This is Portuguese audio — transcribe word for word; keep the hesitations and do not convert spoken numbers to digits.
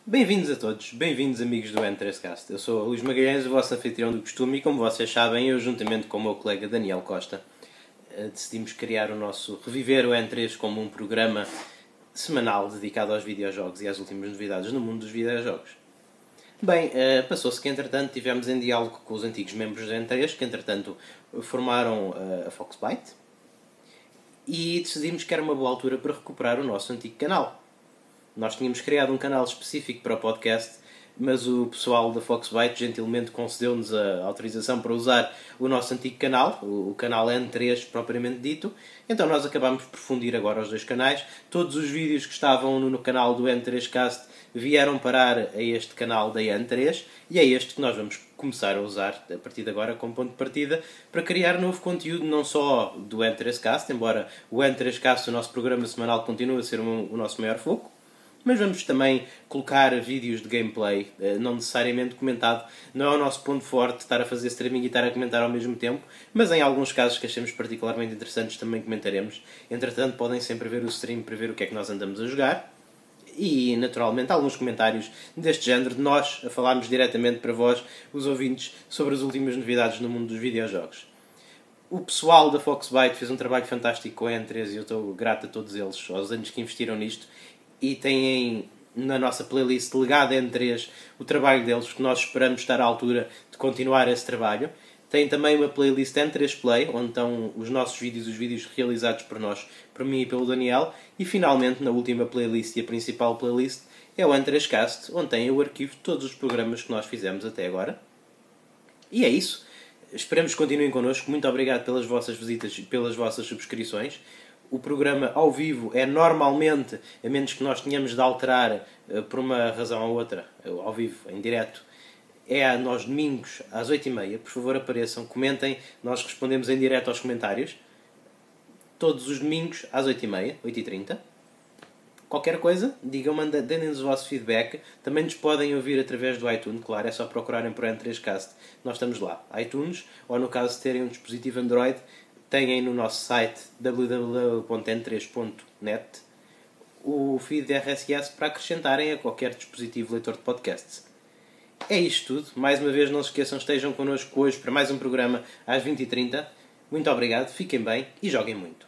Bem-vindos a todos, bem-vindos amigos do N três Cast. Eu sou o Luís Magalhães, o vosso anfitrião do costume, e como vocês sabem, eu juntamente com o meu colega Daniel Costa decidimos criar o nosso Reviver o N três como um programa semanal dedicado aos videojogos e às últimas novidades no mundo dos videojogos. Bem, passou-se que entretanto tivemos em diálogo com os antigos membros do N três, que entretanto formaram a Foxbyte, e decidimos que era uma boa altura para recuperar o nosso antigo canal. Nós tínhamos criado um canal específico para o podcast, mas o pessoal da Foxbyte gentilmente concedeu-nos a autorização para usar o nosso antigo canal, o canal N três propriamente dito. Então nós acabámos por fundir agora os dois canais. Todos os vídeos que estavam no canal do N três Cast vieram parar a este canal da N três, e é este que nós vamos começar a usar a partir de agora como ponto de partida para criar novo conteúdo, não só do N três Cast, embora o N três Cast, o nosso programa semanal, continue a ser o nosso maior foco, mas vamos também colocar vídeos de gameplay, não necessariamente comentado. Não é o nosso ponto forte estar a fazer streaming e estar a comentar ao mesmo tempo, mas em alguns casos que achemos particularmente interessantes também comentaremos. Entretanto, podem sempre ver o stream para ver o que é que nós andamos a jogar. E, naturalmente, alguns comentários deste género, de nós a falarmos diretamente para vós, os ouvintes, sobre as últimas novidades no mundo dos videojogos. O pessoal da Foxbyte fez um trabalho fantástico com a N três e eu estou grato a todos eles, aos anos que investiram nisto. E têm na nossa playlist legada N três o trabalho deles, que nós esperamos estar à altura de continuar esse trabalho. Tem também uma playlist N três Play, onde estão os nossos vídeos, os vídeos realizados por nós, por mim e pelo Daniel. E finalmente, na última playlist e a principal playlist, é o N três Cast, onde tem o arquivo de todos os programas que nós fizemos até agora. E é isso. Esperamos que continuem connosco. Muito obrigado pelas vossas visitas e pelas vossas subscrições. O programa ao vivo é normalmente, a menos que nós tenhamos de alterar uh, por uma razão ou outra, uh, ao vivo, em direto, é nós domingos às oito e meia. Por favor, apareçam, comentem, nós respondemos em direto aos comentários. Todos os domingos às oito e meia, oito e trinta. Qualquer coisa, digam-me, deem-nos o vosso feedback. Também nos podem ouvir através do iTunes, claro, é só procurarem por N três Cast. Nós estamos lá, iTunes, ou no caso de terem um dispositivo Android, têm no nosso site w w w ponto n três ponto net o feed de R S S para acrescentarem a qualquer dispositivo leitor de podcasts. É isto tudo. Mais uma vez, não se esqueçam, estejam connosco hoje para mais um programa às vinte e trinta. Muito obrigado, fiquem bem e joguem muito.